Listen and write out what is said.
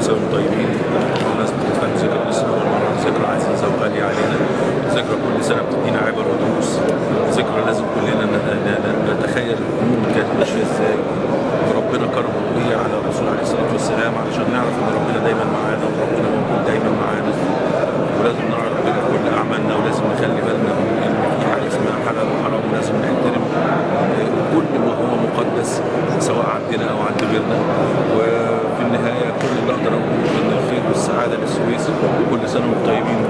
سنه وانتم طيبين. الناس بتتفهم ذكرى الاسره، ذكرى عزيزه وغاليه علينا، ذكرى كل سنه بتدينا عبر ودروس، ذكرى لازم كلنا نتخيل الامور كانت ماشيه ازاي، وربنا كرم بيها على الرسول عليه الصلاه والسلام علشان نعرف ان ربنا دايما معانا وربنا موجود دايما معانا، ولازم نعرف كل اعمالنا، ولازم نخلي بالنا ان في حاجه اسمها حلال وحرام، ولازم نحترم كل ما هو مقدس سواء عندنا او عند غيرنا. وفي النهايه كل اللي اقدر اقوله ان الخير والسعاده للسويس، وكل سنه وانتم طيبين.